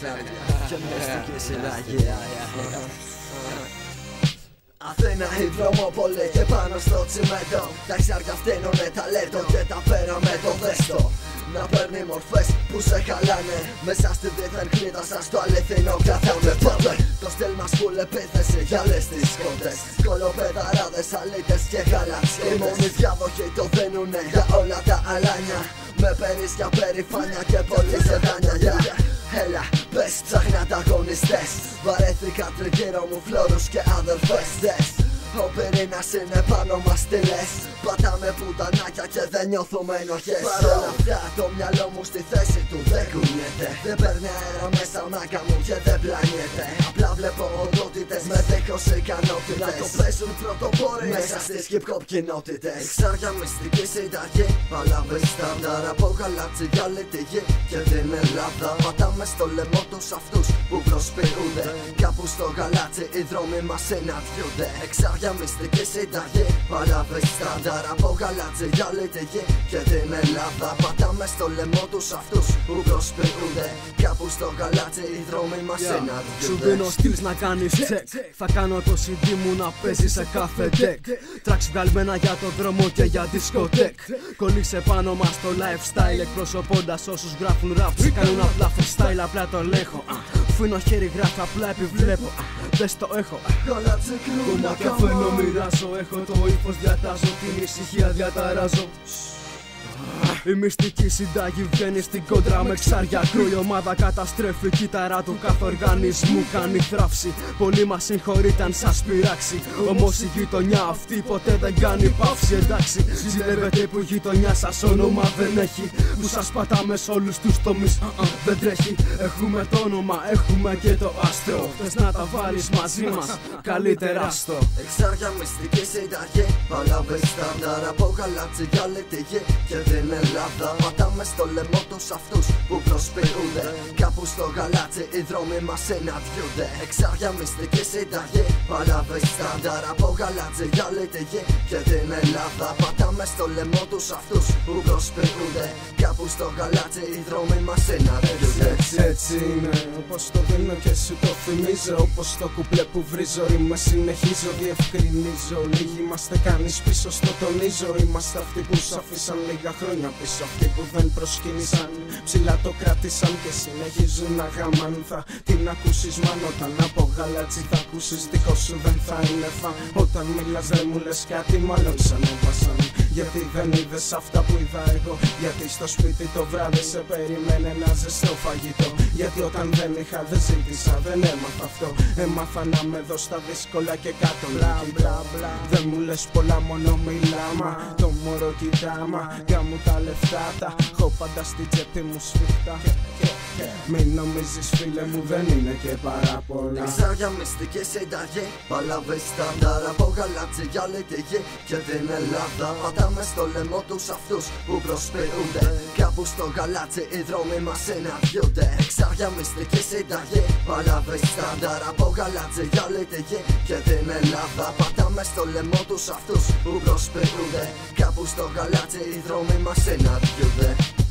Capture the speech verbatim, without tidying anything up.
και μυστική συνταγή. Αθήνα η δρόμοπολη και πάνω στο τσιμέντο τα ξάρια φταίνουνε ταλέντο και τα πέρα με το δέστο. Να παίρνει μορφές που σε χαλάνε μέσα στη δίθεν κλίδα σας το αληθινό κρατάμε πότε. Το στυλ μας full επίθεση για όλες τις σκότες, κολοπεδαράδες, αλήτες και γαλαξίδες. Οι μόνοι διάδοχοι το δίνουνε για όλα τα αλάνια, με περίσσια, περηφάνεια και πολύ ζεδάνια. Yeah. Έλα, πες ψάχνει ανταγωνιστές, βαρέθηκα τριγύρω μου φλόρους και αδερφές. Δες, ο πυρήνας είναι πάνω μας τι λες, πατάμε πουτανάκια και δεν νιώθουμε ενοχές. Παρ' όλα αυτά το μυαλό μου στη θέση του δεν κουνιέται, δεν παίρνει αέρα μέσα μάκα μου και δεν πλανιέται. Απλά βλέπω οντότητες με δίχως ικανότητες να το παίζουν πρωτοπόροι μέσα στις hip-hop κοινότητες. Εξάρια μυστική συνταγή, παλαβή στάνταρ από γαλάτσι για όλη τη γη και την Ελλάδα. Πατάμε στο λαιμό τους αυτούς που προσποιούνται, κάπου στο γαλάτσι οι δρόμοι μας συναντιούνται. Εξάρια μυστική συνταγή, παλαβή στάνταρ από γαλάτσι για όλη τη γη και την Ελλάδα. Πατάμε στο λαιμό τους αυτούς που προσποιούνται, κάπου στο γαλάτσι οι δρόμοι μας συναντιούνται. Σου δίνω skills να κάνεις check, θα κάνω το σι ντι μου να παίζει σε κάθε deck. Tracks βγαλμένα για το δρόμο και για δισκοτέκ. Κολλήσε πάνω μας το lifestyle, εκπροσωπώντας όσους γράφουν rap. Κάνουν απλά freestyle, απλά το ελέγχω. Φύνω χέρι γράφω, απλά επιβλέπω. Δες το έχω. Κομμάτια φαίνω, μοιράζω. Έχω το ύφος, διατάζω. Την ησυχία διαταράζω. Η μυστική συνταγή βγαίνει στην κόντρα με ξάρια κρού. Η ομάδα καταστρέφει, η κύτταρα του κάθε οργανισμού κάνει θράψη. Πολλοί μας συγχωρείτε αν σας πειράξει, όμως η γειτονιά αυτή ποτέ δεν κάνει παύση. Εντάξει, ζηλεύετε που η γειτονιά σας όνομα δεν έχει, που σας πατάμε σε όλους τους τομείς, uh-uh, δεν τρέχει. Έχουμε το όνομα, έχουμε και το άστρο. Θες να τα βάλεις μαζί μας, καλύτερα στο. Εξάρια μυστική συνταγή, παλαβή στάνταρ από γαλάτσι για όλη τη γη και την Ελλάδα. Πατάμε στο λαιμό τους αυτούς που προσποιούνται, κάπου στο γαλάτσι οι δρόμοι μας συναντιούνται. Εξάρια μυστική συνταγή, παλαβή στάνταρ από γαλάτσι για όλη τη γη και την Ελλάδα. Πατάμε στο λαιμό τους αυτούς που προσποιούνται, κάπου στο γαλάτσι οι δρόμοι μας συναντιούνται. Έτσι, έτσι είναι, όπως το δίνω και σου το θυμίζω. Όπως το κουπλέ που βρίζω, ρήμα συνεχίζω, διευκρινίζω. Λίγοι είμαστε, κανείς πίσω στο τονίζω. Είμαστε αυτοί που σ' αφήσαν λίγα χρόνια πίσω, αυτοί που δεν προσκύνησαν, ψηλά το κράτησαν και συνεχίζουν να γαμάν. Θα την ακούσεις μάλλον όταν από γαλάτσι θα ακούσεις, δικό σου δεν θα είναι φαν. Όταν μιλάς δεν μου λες κάτι, μάλλον σ' ανέβασαν. Γιατί δεν είδες αυτά που είδα εγώ, γιατί στο σπίτι το βράδυ σε περίμενε ένα ζεστό φαγητό. Γιατί όταν δεν είχα δεν ζήτησα, δεν έμαθα αυτό. Έμαθα να με δω στα δύσκολα και κάτω μπλα μπλα μπλα. Δεν μου λες πολλά, μόνο μιλάμα, το μωρό κοιτάμα. Γάμου τα λεφτά τα έχω πάντα στη τσέπη μου σφιχτά. Μην νομίζεις φίλε μου δεν είναι και πάρα πολλά. Εξάρια μυστική συνταγή, παλαβή στάνταρ από γαλάτσι για όλη τη γη και την Ελλάδα. Πατάμε στο λαιμό τους αυτούς που προσποιούνται, κάπου στο γαλάτσι οι δρόμοι μας συναντιούνται. Εξάρια μυστική συνταγή, παλαβή στάνταρ από γαλάτσι για όλη τη γη και την Ελλάδα. Πατάμε στο λαιμό τους αυτούς που προσποιούνται, κάπου στο γαλάτσι οι δρόμοι μας συναντιούνται.